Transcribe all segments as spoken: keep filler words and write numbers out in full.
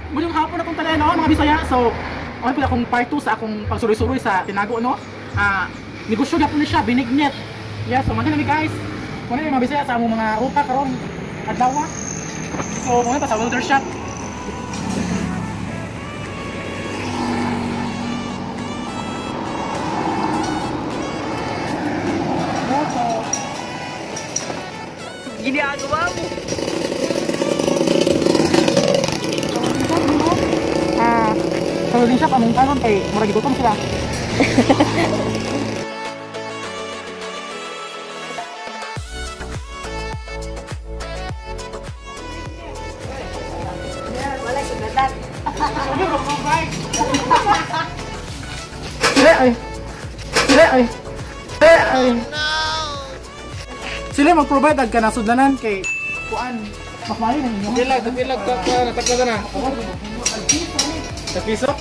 Muling hapon akong tanan no, mga Bisaya. So, okay po akong part two sa akong pagsuroy-suroy sa tinago no. Ah, negosyo gyapon ni siya, binignet. Yeah, so mga nami guys. Kuno ni mga Bisaya sa among mga ruta karon adlaw. So, mga pa sa welder shop. Ginagawa mo. Ah, sa welding shop among karon kay murag gutom sila. Wala sigatan. Sila ay. Sila ay. Sila ay. Sila mag-provide ag kanasudlanan kay kuan. Mas mali na ninyo. Pilag, pilag ka ka natakla na. Sa piso?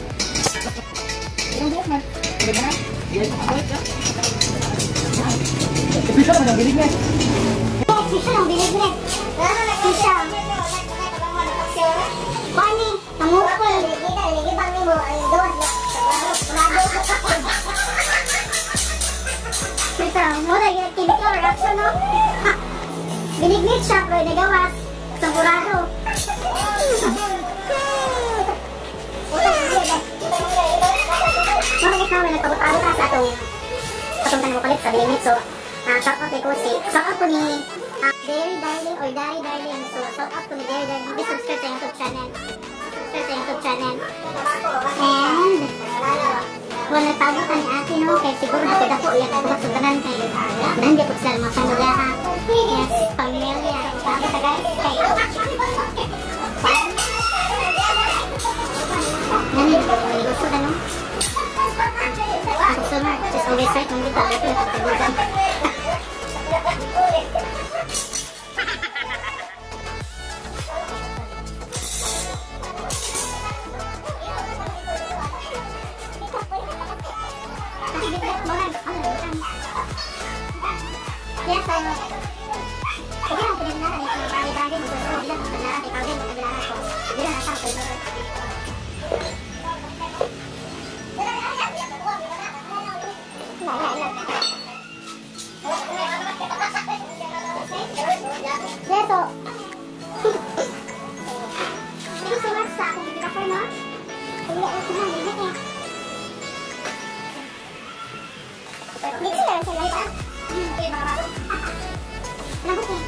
Yung buhok man. Pwede na? Yes. Piso naman ang bilig niya. Piso ang bilig niya. Piso. Bani, tamukol. Ligibang ni mo. Ay, doon. Piso, mura yung chemical reaction, no? Binignit siya, pero nagawas. Sigurado. Mga kasama, nagpabot-alo ka sa atong atong tanong palit sa bilimit. So, uh, shout out kay Kosi. Shout out po ni uh, Dairy Darling or Dari Darling. So, shout out po ni Dairy Darling. Please subscribe sa YouTube channel. Subscribe sa YouTube channel. And, kung nagpabutan ni ate, no? Kaya siguro hapid ako ulit ako masutanan kay nandiyan po sila mga panugaha. Yes, pamilya. Sabi sa guys, kay Nani, gusto na, no? Ako sumar, just always right, nung dito, dito, dito, yes, I know. Sige lang, pinaglaran eh. Bagay-bagay mo. Sige lang, pinaglaran eh. Kawin, pinaglaran ko. Sige lang, nasang pinaglaran. Yeso. Ito sulat sa akong bibigakay, no? Kaya ako na, bibig eh. Bibig sila sa live, ah. Okay, mga bago. Nabot eh.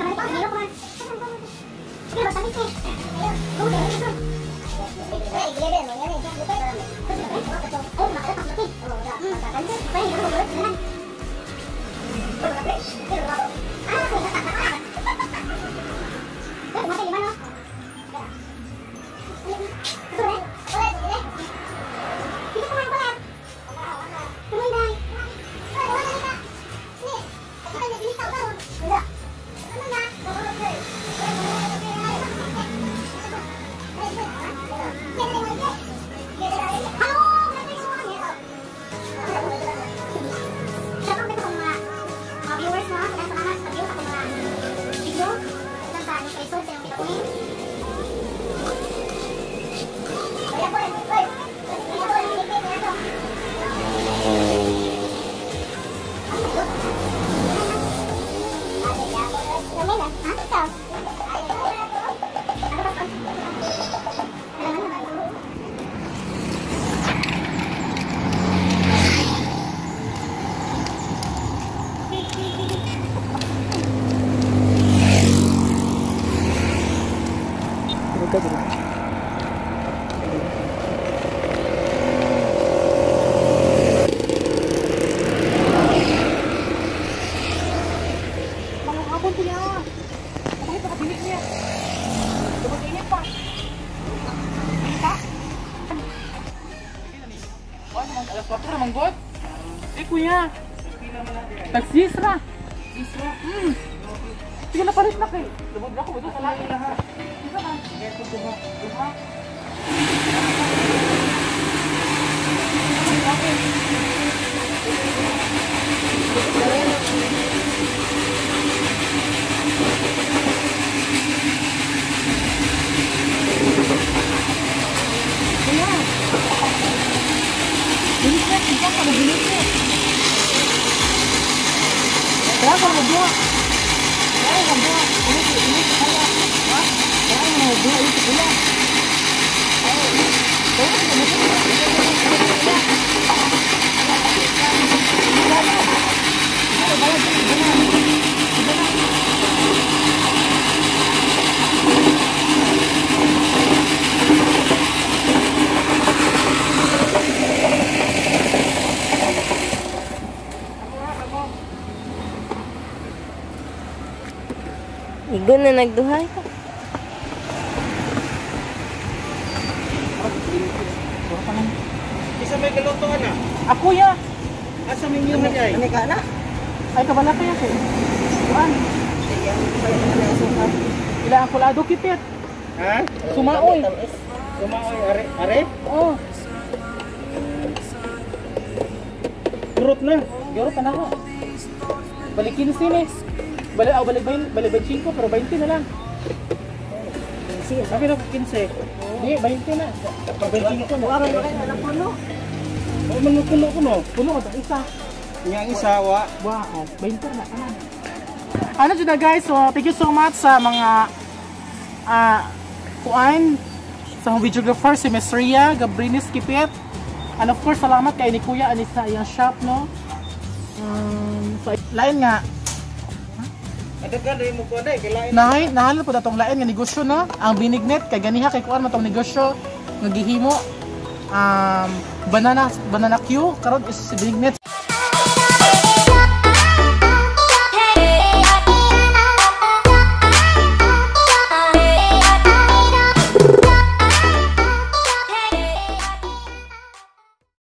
Sige, Alas patro naman god. Eh kuya. Tagsis ra. Isra. Hmm. Sige na palit na kay. Lumod ako mo sa lahi lahat. Isa man. Ito duha. Duha. Binisnet, bisa ka na binisnet. Kaya ka magbuha. Kaya ka magbuha. Ini ini ini kaya. Ha? Kaya ka magbuha ito pula. Kaya ka Igon na nagduhay ka. Isa may kalutuan na. Ako ya. Asa may niyong hanyay? Ano ka na? Ay kabala kaya ko. Kuan. Ila ang kulado kipit. Ha? Sumaoy. Kumaoy, are, are? Oh, Fruit na. garo ka na ko. Balikin sini. Balik ako balik bayin, balik bayin ko pero twenty na lang. Sabi na quince. Di, twenty na. Pabengking ko. Wala ka na lang puno. O man kuno kuno. Puno ko tag isa. Yang isa wa. Wow, twenty na kanan. Ano dyan na guys, so thank you so much sa mga ah kuan sa mga videographer si Miss Ria Gabrinis Kipit. And of course, salamat kay ni Kuya anis sa iyang shop, no? Um, so, lain nga, Ada ka dai mo ko dai kailain. nahay, nahalal po datong lain nga negosyo, no? Ang binignet, kay ganiha kay kuan mo tong negosyo, nga gihimo, um, banana, banana Q, karon is binignet.